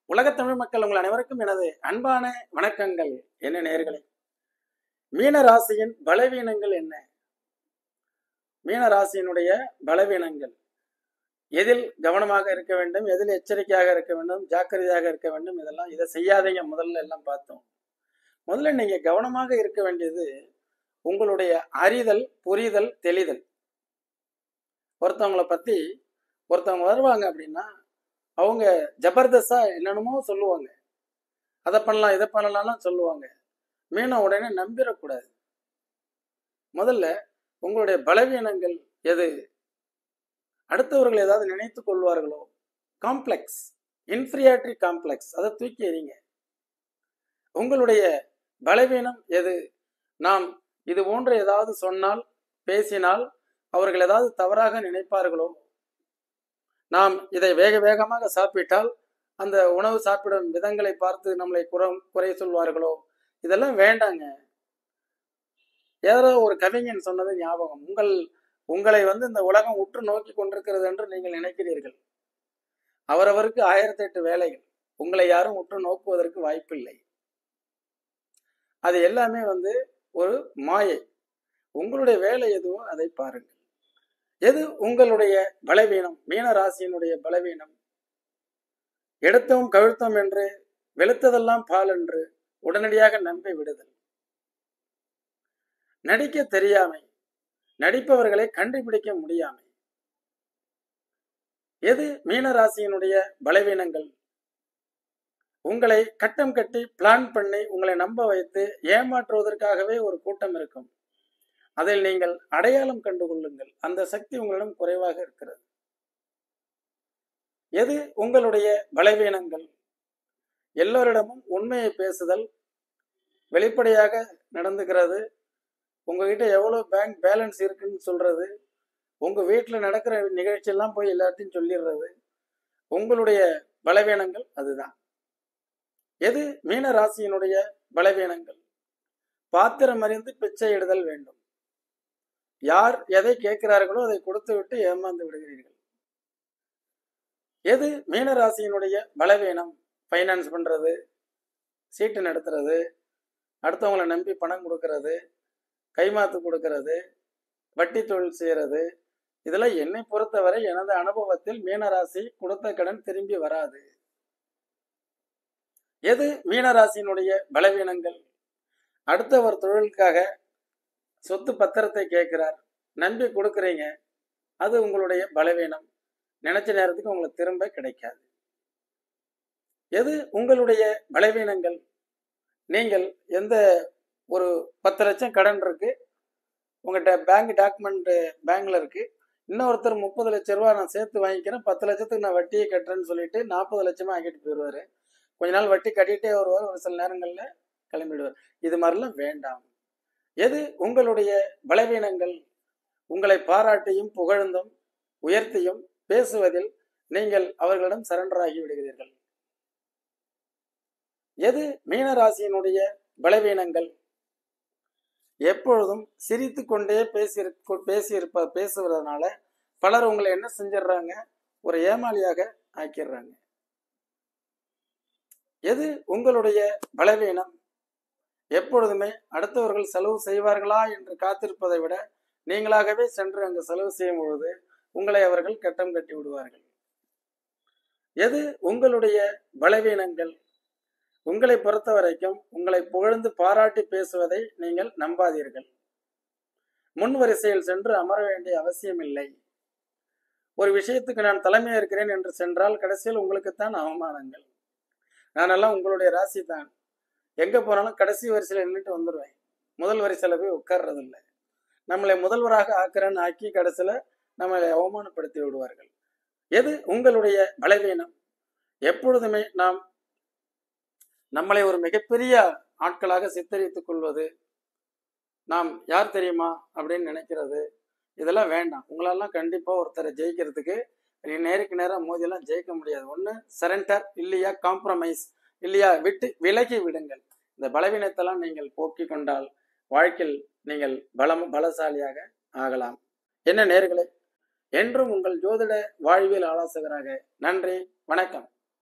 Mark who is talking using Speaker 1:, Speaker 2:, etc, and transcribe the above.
Speaker 1: உலகத் தமிழ் மக்கள் உங்கள் அனைவருக்கும் எனது அன்பான வணக்கங்கள். என்ன நேயர்களே, மீன ராசியின் பலவீனங்கள் என்ன? மீன ராசியினுடைய பலவீனங்கள், எதில் கவனமாக இருக்க வேண்டும், எதில் எச்சரிக்கையாக இருக்க வேண்டும், ஜாக்கிரதையாக இருக்க வேண்டும், இதை செய்யாதீங்க. முதல்ல எல்லாம் பார்த்தோம். முதல்ல நீங்க கவனமாக இருக்க வேண்டியது உங்களுடைய அறிதல், புரிதல், தெளிதல். ஒருத்தவங்களை பத்தி ஒருத்தவங்க வருவாங்க அப்படின்னா அவங்க ஜபர்தஸ்தா என்னென்னமோ சொல்லுவாங்க. அதை பண்ணலாம் இதை பண்ணலாம்லாம் சொல்லுவாங்க. மீன உடனே நம்பிடக்கூடாது. முதல்ல உங்களுடைய பலவீனங்கள் எது, அடுத்தவர்கள் ஏதாவது நினைத்து கொள்வார்களோ, காம்ப்ளெக்ஸ், இன்ஃபீரியாரிட்டி காம்ப்ளெக்ஸ், அதை தூக்கி எறிங்க. உங்களுடைய பலவீனம் எது, நாம் இது போன்ற ஏதாவது சொன்னால், பேசினால் அவர்கள் ஏதாவது தவறாக நினைப்பார்களோ, நாம் இதை வேக வேகமாக சாப்பிட்டால் அந்த உணவு சாப்பிடும் விதங்களை பார்த்து நம்மளை குறை சொல்வார்களோ, இதெல்லாம் வேண்டாங்க. ஏதோ ஒரு கவிஞன் சொன்னது ஞாபகம். உங்களை இந்த உலகம் உற்று நோக்கி கொண்டிருக்கிறது என்று நீங்கள் நினைக்கிறீர்கள். அவரவருக்கு 1008 வேலைகள். உங்களை யாரும் உற்று நோக்குவதற்கு வாய்ப்பில்லை. அது எல்லாமே ஒரு மாயை. உங்களுடைய வேலை எதுவோ அதை பாருங்கள். எது உங்களுடைய பலவீனம்? மீன ராசியினுடைய பலவீனம் எடுத்தோம் கவிழ்த்தோம் என்று, வெளுத்ததெல்லாம் பால் என்று உடனடியாக நம்பி விடுதல், நடிக்க தெரியாமை, நடிப்பவர்களை கண்டுபிடிக்க முடியாமை. எது மீன ராசியினுடைய பலவீனங்கள்? உங்களை கட்டம் கட்டி பிளான் பண்ணி உங்களை நம்ப வைத்து ஏமாற்றுவதற்காகவே ஒரு கூட்டம் இருக்கும். அதில் நீங்கள் அடையாளம் கண்டு கொள்ளுங்கள். அந்த சக்தி உங்களிடம் குறைவாக இருக்கிறது. எது உங்களுடைய பலவீனங்கள்? எல்லோரிடமும் உண்மையை பேசுதல், வெளிப்படையாக நடந்துக்கிறது, உங்ககிட்ட எவ்வளவு பேங்க் பேலன்ஸ் இருக்குன்னு சொல்றது, உங்க வீட்டில் நடக்கிற நிகழ்ச்சியெல்லாம் போய் எல்லாத்தையும் சொல்லிடுறது, உங்களுடைய பலவீனங்கள் அதுதான். எது மீன ராசியினுடைய பலவீனங்கள்? பாத்திரம் அறிந்து பிச்சை இடுதல் வேண்டும். யார் எதை கேட்கிறார்களோ அதை கொடுத்து விட்டு ஏமாந்து விடுகிறீர்கள். எது மீன ராசியினுடைய பலவீனம்? ஃபைனான்ஸ் பண்றது, சீட்டு நடத்துறது, அடுத்தவங்களை நம்பி பணம் கொடுக்கறது, கைமாத்து கொடுக்கறது, வட்டி தொழில் செய்யறது, இதெல்லாம் என்னை பொறுத்தவரை எனது அனுபவத்தில் மீனராசி கொடுத்த கடன் திரும்பி வராது. எது மீனராசியினுடைய பலவீனங்கள்? அடுத்தவர் தொழிலுக்காக சொத்து பத்திரத்தை கேட்கிறார், நம்பி கொடுக்குறீங்க, அது உங்களுடைய பலவீனம். நினைச்ச நேரத்துக்கு உங்களுக்கு திரும்ப கிடைக்காது. எது உங்களுடைய பலவீனங்கள்? நீங்கள் எந்த ஒரு 10 லட்சம் கடன் இருக்கு, உங்கள்கிட்ட பேங்க் டாக்குமெண்ட் பேங்க்ல இருக்கு, இன்னொருத்தர் 30 லட்சம் ரூபா நான் சேர்த்து வாங்கிக்கிறேன், 10 லட்சத்துக்கு நான் வட்டியை கட்டுறேன்னு சொல்லிட்டு 40 லட்சமா ஆக்கிட்டு போயிடுவாரு. கொஞ்ச நாள் வட்டி கட்டிகிட்டே வருவார், ஒரு சில நேரங்களில் கிளம்பிடுவார். இது மாதிரிலாம் வேண்டாம். எது உங்களுடைய பலவீனங்கள்? உங்களை பாராட்டியும் புகழ்ந்தும் உயர்த்தியும் பேசுவதில் நீங்கள் அவர்களிடம் சரண்டர் ஆகி விடுகிறீர்கள். எது மீன ராசியினுடைய பலவீனங்கள்? எப்பொழுதும் சிரித்து கொண்டே பேசுவதனால பலர் உங்களை என்ன செஞ்சிடறாங்க, ஒரு ஏமாளியாக ஆக்கிடுறாங்க. எது உங்களுடைய பலவீனம்? எப்பொழுதுமே அடுத்தவர்கள் செலவு செய்வார்களா என்று காத்திருப்பதை விட நீங்களாகவே சென்று அங்கு செலவு செய்யும் பொழுது உங்களை அவர்கள் கட்டம் கட்டி விடுவார்கள். எது உங்களுடைய பலவீனங்கள்? உங்களை பொறுத்த வரைக்கும் உங்களை புகழ்ந்து பாராட்டி பேசுவதை நீங்கள் நம்பாதீர்கள். முன் வரிசையில் சென்று அமர வேண்டிய அவசியம் இல்லை. ஒரு விஷயத்துக்கு நான் தலைமையாக இருக்கிறேன் என்று சென்றால் கடைசியில் உங்களுக்குத்தான் அவமானங்கள். நானெல்லாம் உங்களுடைய ராசி தான். எங்க போனாலும் கடைசி வரிசையில் நின்றுட்டு வந்துடுவேன். முதல் வரிசையில போய் உட்கார்றது இல்லை. நம்மளை முதல்வராக ஆக்குறேன்னு ஆக்கி கடைசியில நம்மளை அவமானப்படுத்தி விடுவார்கள். எது உங்களுடைய பலவீனம்? எப்பொழுதுமே நாம் நம்மளை ஒரு மிகப்பெரிய ஆட்களாக சித்தரித்துக் கொள்வது, நாம் யார் தெரியுமா அப்படின்னு நினைக்கிறது, இதெல்லாம் வேண்டாம். உங்களெல்லாம் கண்டிப்பா ஒருத்தரை ஜெயிக்கிறதுக்கு நேருக்கு நேரம் மோதியெல்லாம் ஜெயிக்க முடியாது. ஒன்று சரண்டர், இல்லையா காம்ப்ரமைஸ், இல்லையா விட்டு விலகி விடுங்கள். இந்த பலவீனத்தெல்லாம் நீங்கள் போக்கிக் கொண்டால் வாழ்க்கையில் நீங்கள் பலசாலியாக ஆகலாம். என்ன நேயர்களே, என்றும் உங்கள் ஜோதிட வாழ்வியல் ஆலோசகராக. நன்றி, வணக்கம்.